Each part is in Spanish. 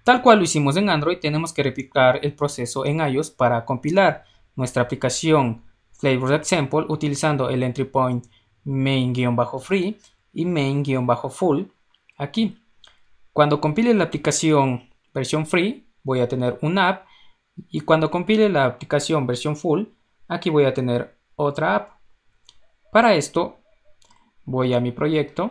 Tal cual lo hicimos en Android, tenemos que replicar el proceso en iOS para compilar nuestra aplicación Flavors Example utilizando el entry point main-free y main-full aquí. Cuando compile la aplicación versión free, voy a tener un app, y cuando compile la aplicación versión full, aquí voy a tener otra app. Para esto, voy a mi proyecto,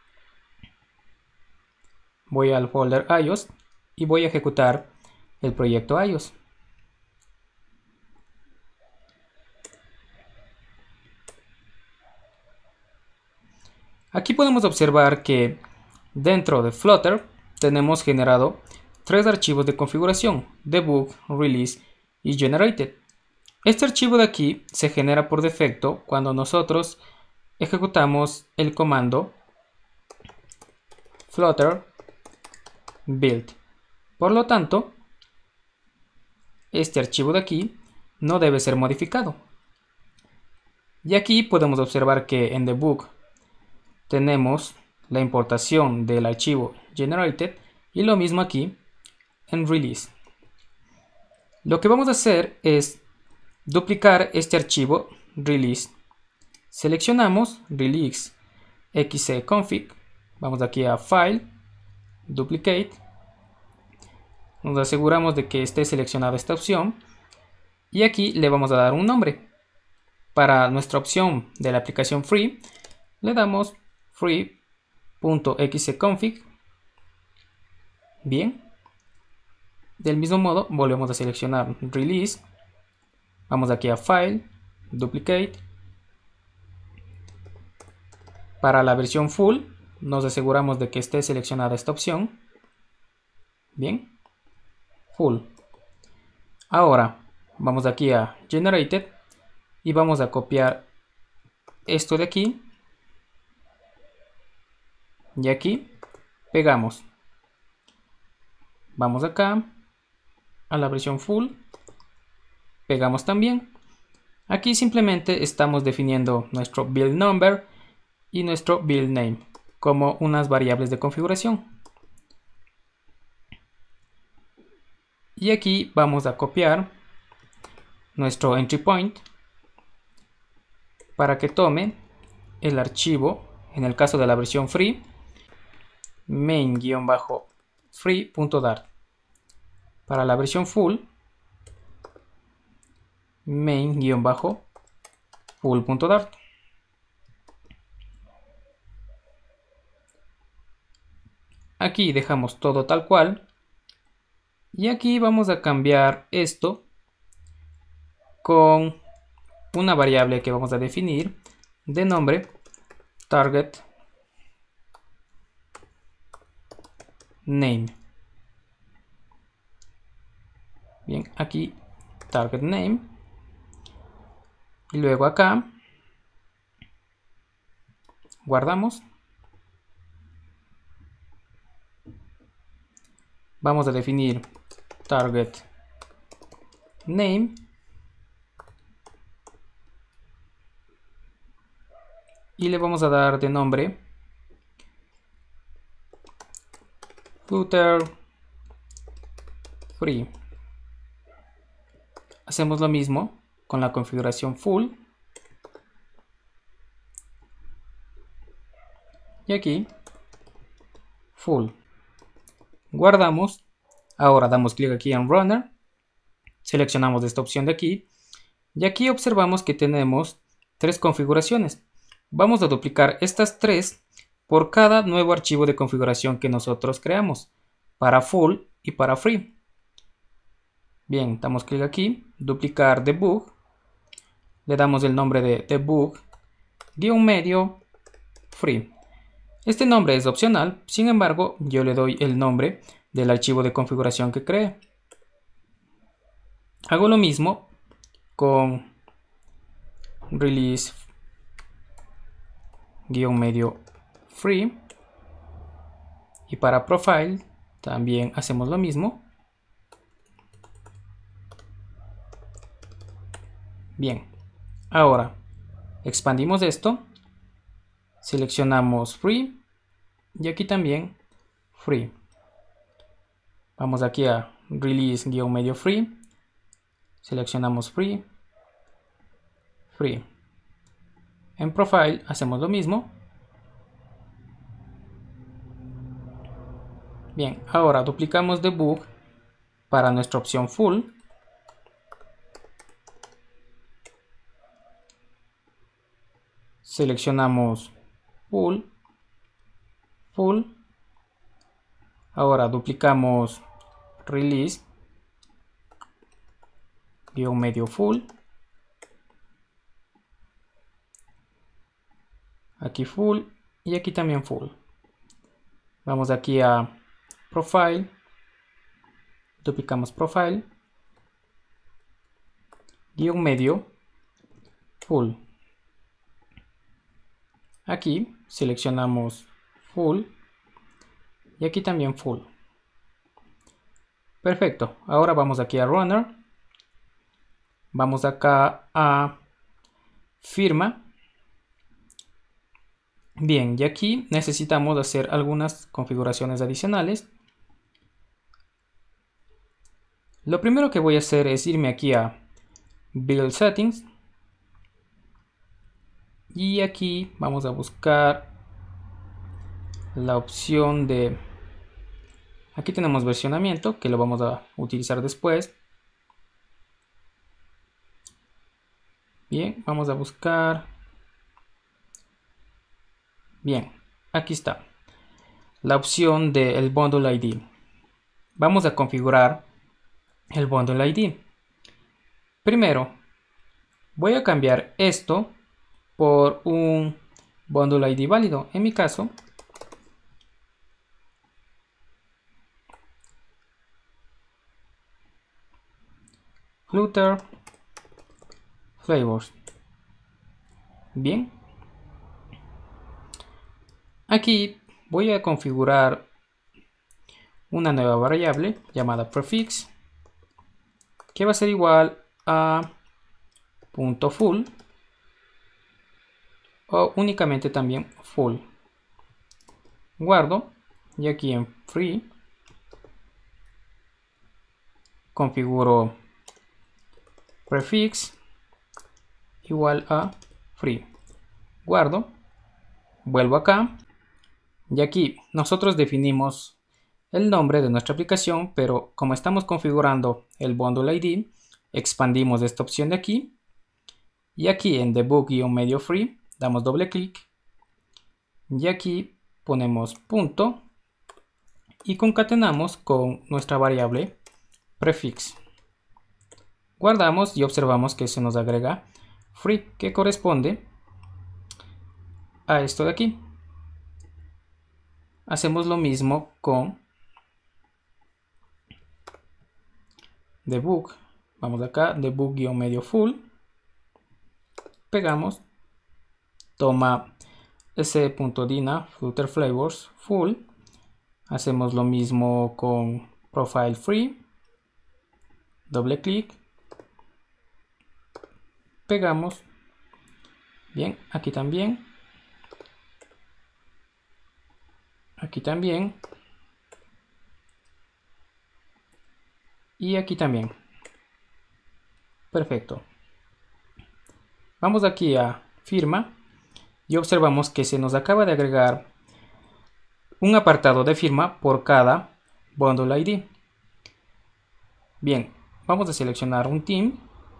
voy al folder iOS y voy a ejecutar el proyecto iOS. Aquí podemos observar que dentro de Flutter tenemos generado 3 archivos de configuración: debug, release y generated. Este archivo de aquí se genera por defecto cuando nosotros ejecutamos el comando flutter build. Por lo tanto, este archivo de aquí no debe ser modificado. Y aquí podemos observar que en debug tenemos la importación del archivo generated y lo mismo aquí en release. Lo que vamos a hacer es duplicar este archivo release. Seleccionamos release xcconfig, vamos aquí a file, duplicate, nos aseguramos de que esté seleccionada esta opción y aquí le vamos a dar un nombre. Para nuestra opción de la aplicación free le damos free.xcconfig. Bien, del mismo modo volvemos a seleccionar release, vamos aquí a file, duplicate. Para la versión full nos aseguramos de que esté seleccionada esta opción. Bien, full. Ahora vamos aquí a generated y vamos a copiar esto de aquí y aquí pegamos. Vamos acá a la versión full, pegamos también. Aquí simplemente estamos definiendo nuestro build number y nuestro build name como unas variables de configuración. Y aquí vamos a copiar nuestro entry point para que tome el archivo, en el caso de la versión free, main-free.dart. Para la versión full, main-full.dart. Aquí dejamos todo tal cual. Y aquí vamos a cambiar esto con una variable que vamos a definir de nombre target name. Bien, aquí target name. Y luego acá guardamos. Vamos a definir target name y le vamos a dar de nombre Flutter free. Hacemos lo mismo con la configuración full y aquí full. Guardamos. Ahora damos clic aquí en Runner, seleccionamos esta opción de aquí y aquí observamos que tenemos 3 configuraciones. Vamos a duplicar estas 3 por cada nuevo archivo de configuración que nosotros creamos, para full y para free. Bien, damos clic aquí, duplicar debug, le damos el nombre de debug-free. Este nombre es opcional, sin embargo, yo le doy el nombre del archivo de configuración que creé. Hago lo mismo con release-free y para profile también hacemos lo mismo. Bien, ahora expandimos esto, seleccionamos free y aquí también free. Vamos aquí a release-medio free, seleccionamos free, free. En profile hacemos lo mismo. Bien, ahora duplicamos debug para nuestra opción full. Seleccionamos full, full. Ahora duplicamos release medio full. Aquí full y aquí también full. Vamos aquí a profile, duplicamos profile, medio full. Aquí seleccionamos full y aquí también full. Perfecto, ahora vamos aquí a runner, vamos acá a firma. Bien, y aquí necesitamos hacer algunas configuraciones adicionales. Lo primero que voy a hacer es irme aquí a Build Settings. Y aquí vamos a buscar la opción de... Aquí tenemos versionamiento, que lo vamos a utilizar después. Bien, vamos a buscar... Bien, aquí está. La opción del Bundle ID. Vamos a configurar el Bundle ID. Primero, voy a cambiar esto por un Bundle ID válido. En mi caso, Flutter Flavors. Bien. Aquí voy a configurar una nueva variable llamada prefix, que va a ser igual a .full o únicamente también full. Guardo y aquí en free configuro prefix igual a free. Guardo, vuelvo acá y aquí nosotros definimos el nombre de nuestra aplicación, pero como estamos configurando el Bundle ID, expandimos esta opción de aquí y aquí en debug-medio free damos doble clic y aquí ponemos punto y concatenamos con nuestra variable prefix. Guardamos y observamos que se nos agrega free, que corresponde a esto de aquí. Hacemos lo mismo con debug. Vamos acá, debug-medio full. Pegamos. Toma s.dina flutter flavors full. Hacemos lo mismo con profile free. Doble clic. Pegamos. Bien, aquí también. Aquí también. Y aquí también. Perfecto. Vamos aquí a firma y observamos que se nos acaba de agregar un apartado de firma por cada Bundle ID. Bien, vamos a seleccionar un team.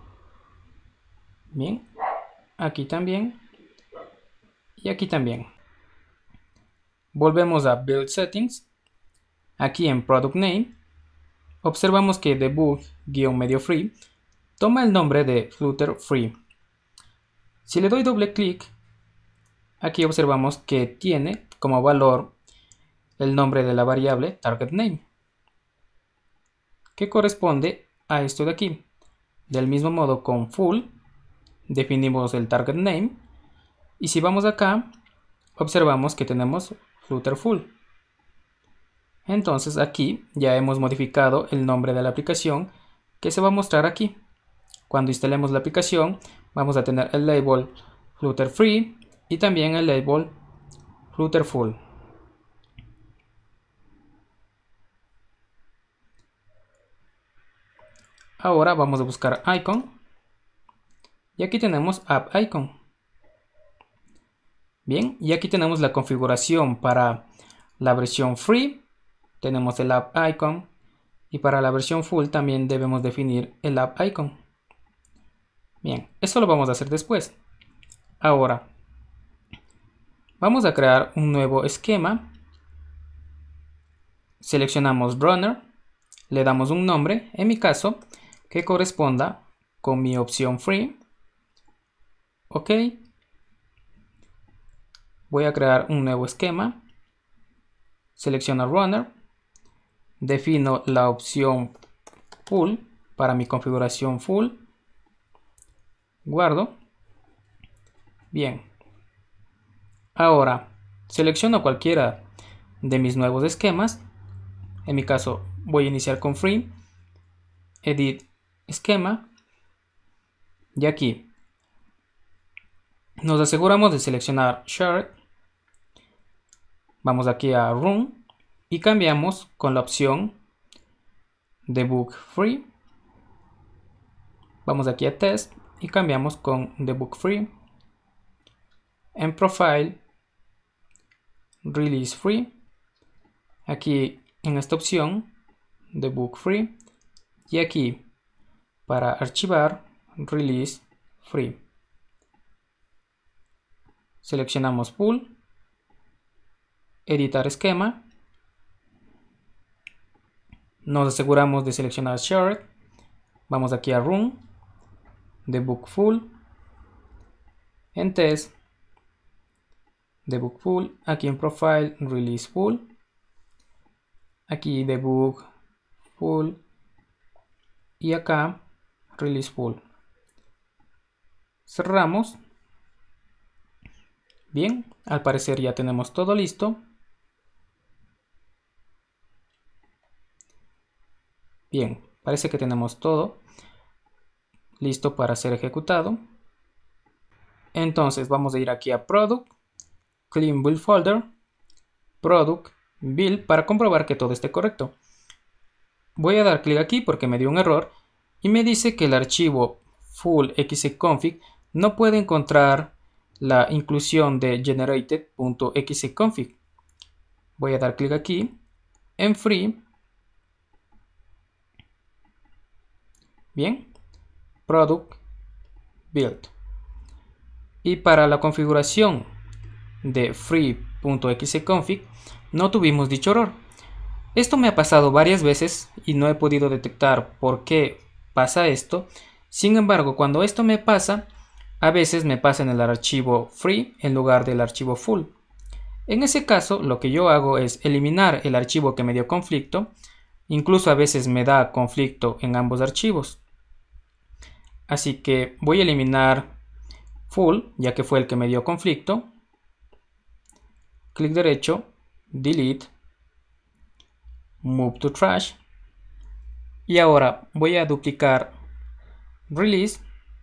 Bien, aquí también. Y aquí también. Volvemos a Build Settings. Aquí en Product Name. Observamos que debug-medio free toma el nombre de Flutter Free. Si le doy doble clic, aquí observamos que tiene como valor el nombre de la variable target name, que corresponde a esto de aquí. Del mismo modo con full definimos el target name y si vamos acá observamos que tenemos Flutter Full. Entonces aquí ya hemos modificado el nombre de la aplicación que se va a mostrar aquí. Cuando instalemos la aplicación vamos a tener el label Flutter Free y también el label Flutter Full. Ahora vamos a buscar icon. Y aquí tenemos app icon. Bien, y aquí tenemos la configuración para la versión free. Tenemos el app icon. Y para la versión full también debemos definir el app icon. Bien, eso lo vamos a hacer después. Ahora, vamos a crear un nuevo esquema. Seleccionamos Runner. Le damos un nombre, en mi caso, que corresponda con mi opción free. Ok. Voy a crear un nuevo esquema. Selecciono Runner. Defino la opción full para mi configuración full. Guardo. Bien. Ahora, selecciono cualquiera de mis nuevos esquemas. En mi caso, voy a iniciar con free. Edit esquema. Y aquí nos aseguramos de seleccionar Shared. Vamos aquí a Run y cambiamos con la opción Debug Free. Vamos aquí a Test y cambiamos con Debug Free. En Profile, Release Free. Aquí en esta opción, Debug Free. Y aquí, para archivar, Release Free. Seleccionamos Full. Editar esquema. Nos aseguramos de seleccionar Shared. Vamos aquí a Run. Debug Full. En Test. Debug Full. Aquí en Profile. Release Full. Aquí Debug Full. Y acá Release Full. Cerramos. Bien, al parecer ya tenemos todo listo. Bien, parece que tenemos todo listo para ser ejecutado. Entonces vamos a ir aquí a Product, Clean Build Folder, Product, Build para comprobar que todo esté correcto. Voy a dar clic aquí porque me dio un error y me dice que el archivo full.xconfig no puede encontrar la inclusión de generated.xconfig. Voy a dar clic aquí en Free. Bien, Product, Build. Y para la configuración de free.xconfig no tuvimos dicho error. Esto me ha pasado varias veces y no he podido detectar por qué pasa esto. Sin embargo, cuando esto me pasa, a veces me pasa en el archivo free en lugar del archivo full. En ese caso, lo que yo hago es eliminar el archivo que me dio conflicto. Incluso a veces me da conflicto en ambos archivos. Así que voy a eliminar full, ya que fue el que me dio conflicto. Clic derecho, delete, move to trash. Y ahora voy a duplicar release,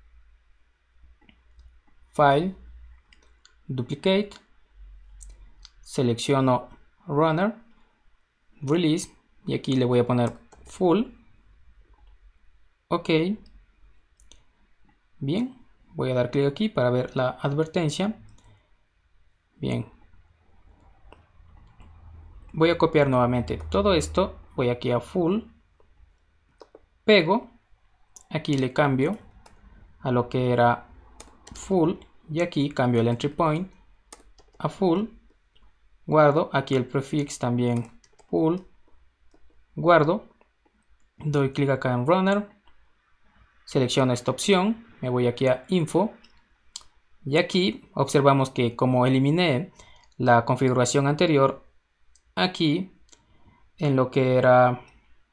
file, duplicate, selecciono runner, release y aquí le voy a poner full. Ok. Bien, voy a dar clic aquí para ver la advertencia. Bien. Voy a copiar nuevamente todo esto. Voy aquí a full. Pego. Aquí le cambio a lo que era full. Y aquí cambio el entry point a full. Guardo. Aquí el prefix también full. Guardo. Doy clic acá en runner. Selecciono esta opción. Me voy aquí a info. Y aquí observamos que como eliminé la configuración anterior, aquí en lo que era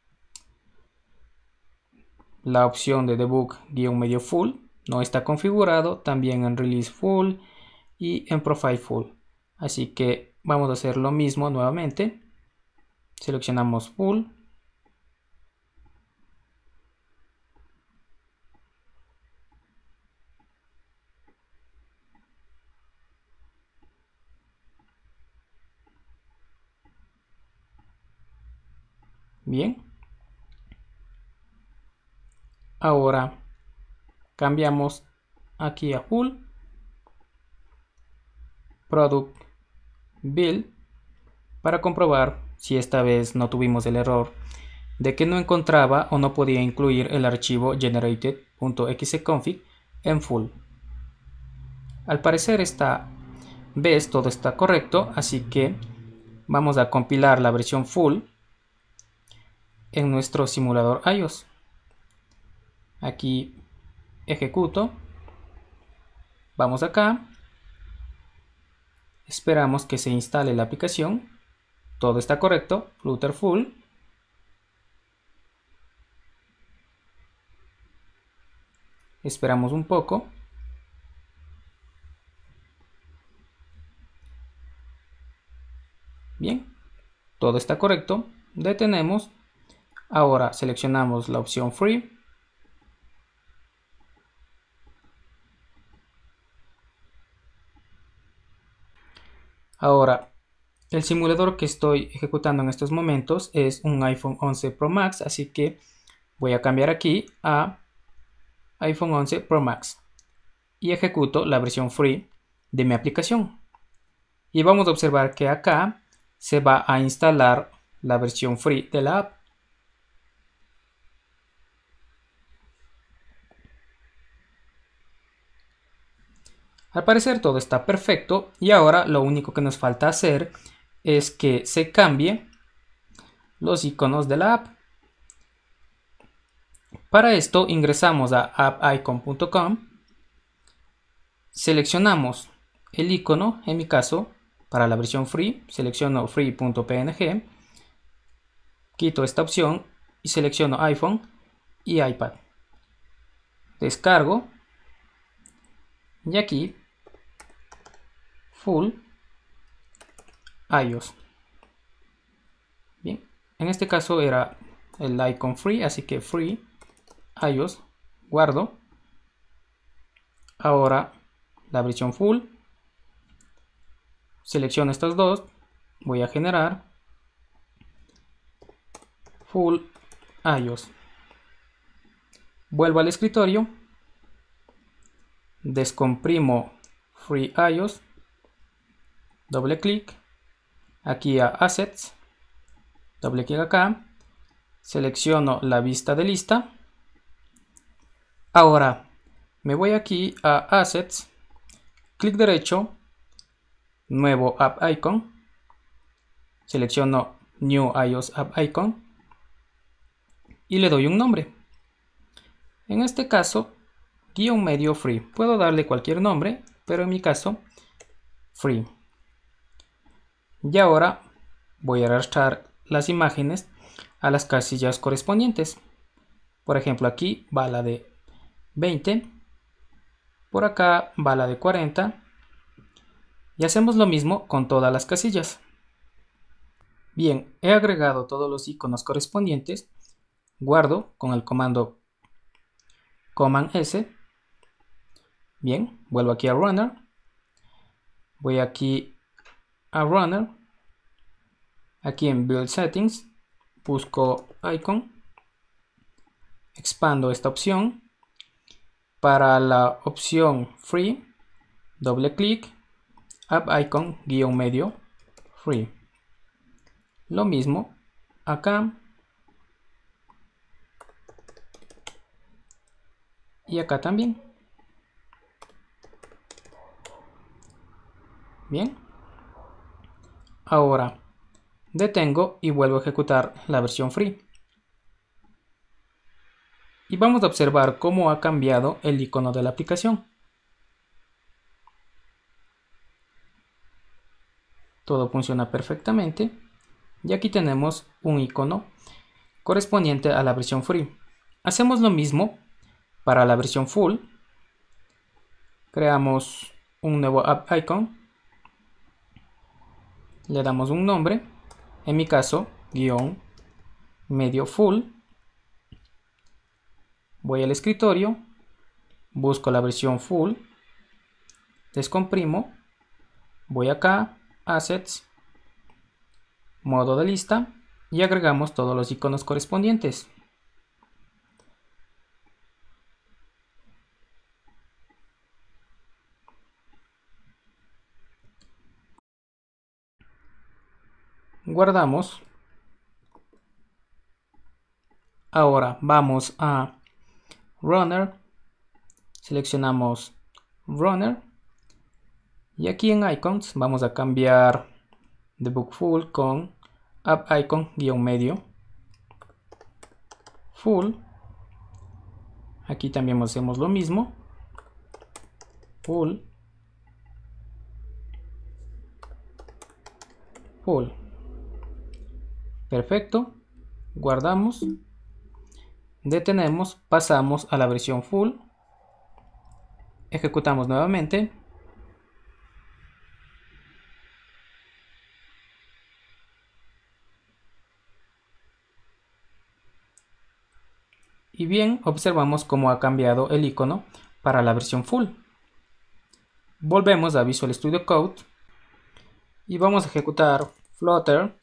la opción de debug-medio full no está configurado, también en release full y en profile full. Así que vamos a hacer lo mismo nuevamente. Seleccionamos full. Bien. Ahora cambiamos aquí a full, product build, para comprobar si esta vez no tuvimos el error de que no encontraba o no podía incluir el archivo generated.xconfig en full. Al parecer esta vez todo está correcto, así que vamos a compilar la versión full en nuestro simulador iOS. Aquí ejecuto, vamos acá, esperamos que se instale la aplicación, todo está correcto, Flutter full. Esperamos un poco. Bien, todo está correcto. Detenemos. Ahora seleccionamos la opción Free. Ahora, el simulador que estoy ejecutando en estos momentos es un iPhone 11 Pro Max, así que voy a cambiar aquí a iPhone 11 Pro Max y ejecuto la versión Free de mi aplicación. Y vamos a observar que acá se va a instalar la versión Free de la app. Al parecer todo está perfecto y ahora lo único que nos falta hacer es que se cambie los iconos de la app. Para esto ingresamos a appicon.com, seleccionamos el icono, en mi caso para la versión free, selecciono free.png, quito esta opción y selecciono iPhone y iPad. Descargo y aquí full iOS. Bien, en este caso era el icon free, así que free iOS, guardo. Ahora la versión full, selecciono estas dos, voy a generar full iOS. Vuelvo al escritorio, descomprimo free iOS, doble clic aquí a assets, doble clic acá, selecciono la vista de lista. Ahora me voy aquí a assets, clic derecho, nuevo app icon, selecciono new iOS app icon y le doy un nombre. En este caso, guión medio free. Puedo darle cualquier nombre, pero en mi caso, free. Y ahora voy a arrastrar las imágenes a las casillas correspondientes. Por ejemplo, aquí va la de 20, por acá va la de 40 y hacemos lo mismo con todas las casillas. Bien, he agregado todos los iconos correspondientes, guardo con el comando Command S. Bien, vuelvo aquí a Runner, voy aquí a Runner, aquí en Build Settings, busco Icon, expando esta opción, para la opción Free, doble clic, App Icon guión medio Free. Lo mismo acá y acá también. Bien, ahora detengo y vuelvo a ejecutar la versión free. Y vamos a observar cómo ha cambiado el icono de la aplicación. Todo funciona perfectamente. Y aquí tenemos un icono correspondiente a la versión free. Hacemos lo mismo para la versión full. Creamos un nuevo app icon. Le damos un nombre. En mi caso, guión medio full. Voy al escritorio. Busco la versión full. Descomprimo. Voy acá, Assets, modo de lista y agregamos todos los iconos correspondientes. guardamos. Ahora vamos a Runner, seleccionamos Runner y aquí en Icons vamos a cambiar Debug Full con App Icon -medio Full. Aquí también hacemos lo mismo, Full, Full. Perfecto, guardamos, detenemos, pasamos a la versión Full, ejecutamos nuevamente. Y bien, observamos cómo ha cambiado el icono para la versión Full. Volvemos a Visual Studio Code y vamos a ejecutar Flutter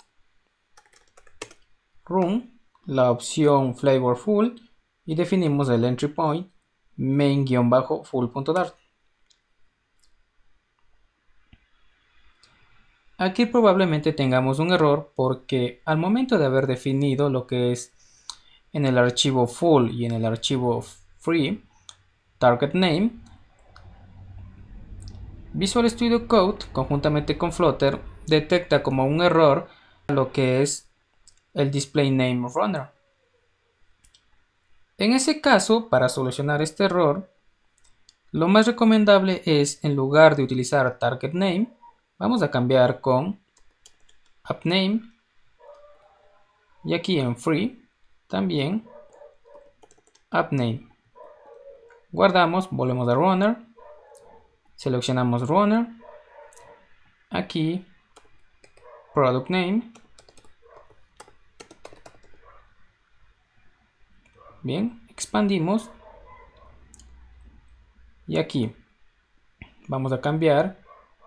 Run, la opción Flavor Full, y definimos el entry point main-full.dart. Aquí probablemente tengamos un error porque al momento de haber definido lo que es en el archivo full y en el archivo free target name, Visual Studio Code conjuntamente con Flutter detecta como un error lo que es el display name runner. En ese caso, para solucionar este error, lo más recomendable es, en lugar de utilizar target name, vamos a cambiar con app name, y aquí en free también app name. Guardamos, volvemos a runner, seleccionamos runner, aquí product name. Bien, expandimos y aquí vamos a cambiar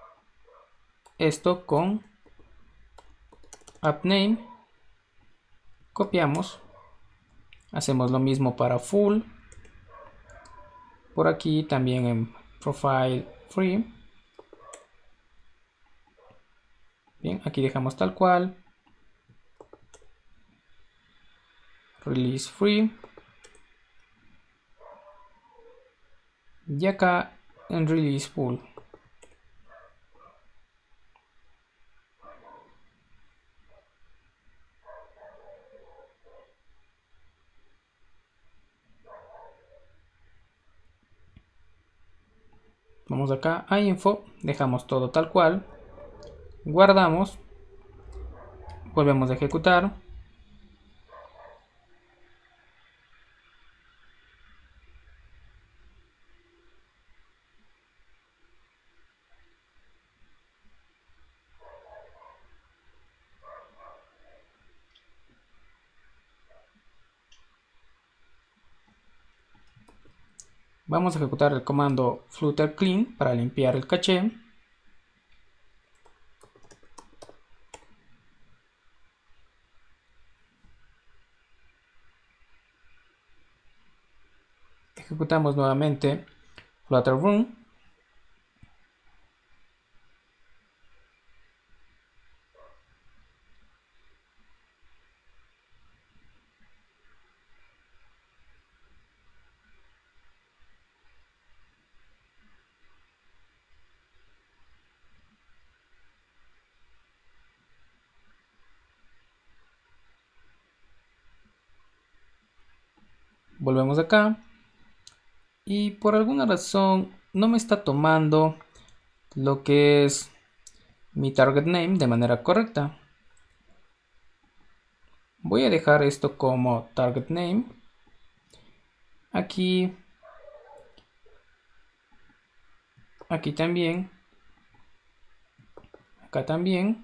esto con app name, copiamos, hacemos lo mismo para full, por aquí también en profile free. Bien, aquí dejamos tal cual, release free, y acá en release full. Vamos acá a info, dejamos todo tal cual, guardamos, volvemos a ejecutar. Vamos a ejecutar el comando flutter clean para limpiar el caché. Ejecutamos nuevamente flutter run. Volvemos acá y por alguna razón no me está tomando lo que es mi target name de manera correcta. Voy a dejar esto como target name. Aquí también, acá también,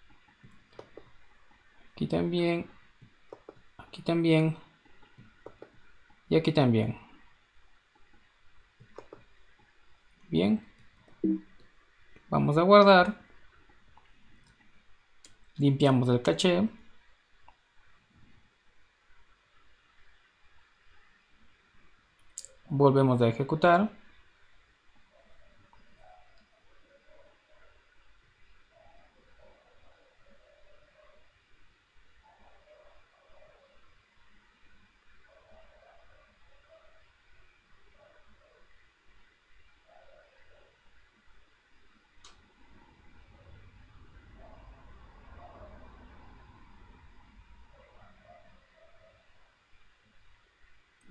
aquí también, aquí también y aquí también. Bien, vamos a guardar, limpiamos el caché, volvemos a ejecutar.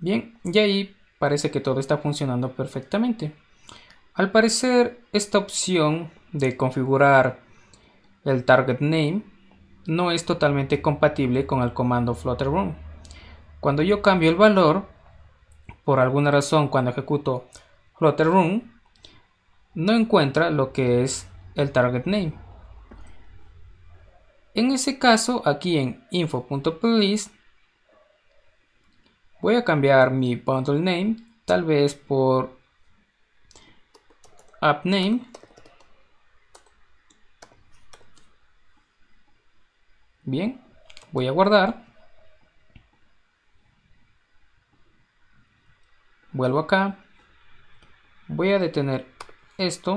Bien, y ahí parece que todo está funcionando perfectamente. Al parecer, esta opción de configurar el target name no es totalmente compatible con el comando flutterrun. Cuando yo cambio el valor, por alguna razón cuando ejecuto flutterrun, no encuentra lo que es el target name. En ese caso, aquí en info.playlist voy a cambiar mi bundle name, tal vez por app name. Bien, voy a guardar. Vuelvo acá. Voy a detener esto.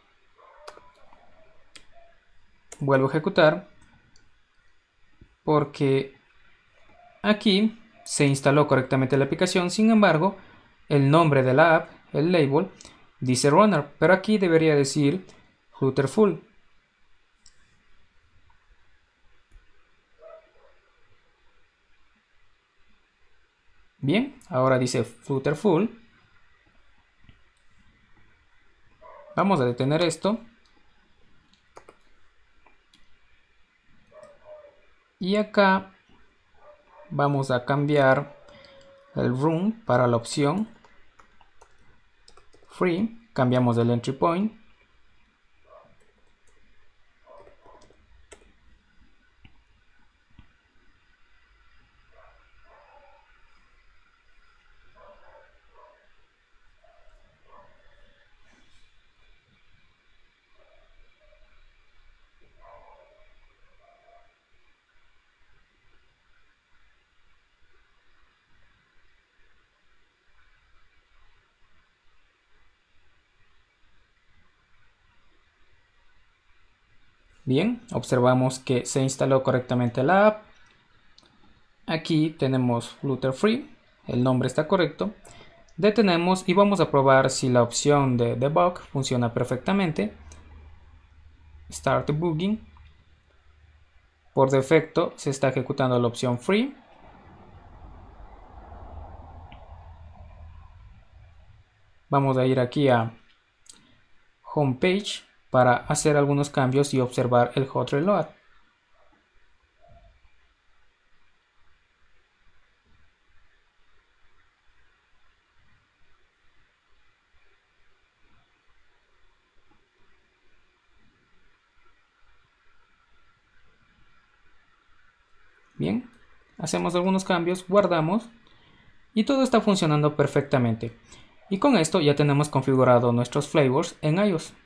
Vuelvo a ejecutar. Porque aquí se instaló correctamente la aplicación. Sin embargo, el nombre de la app, el label, dice runner. Pero aquí debería decir flutterful. Bien, ahora dice flutterful. Vamos a detener esto. Y acá vamos a cambiar el run para la opción free. Cambiamos el entry point. Bien, observamos que se instaló correctamente la app. Aquí tenemos Flutter Free, el nombre está correcto. Detenemos y vamos a probar si la opción de debug funciona perfectamente. Start debugging. Por defecto se está ejecutando la opción Free. Vamos a ir aquí a Homepage para hacer algunos cambios y observar el hot reload. Bien, hacemos algunos cambios, guardamos y todo está funcionando perfectamente. Y con esto ya tenemos configurado nuestros flavors en iOS.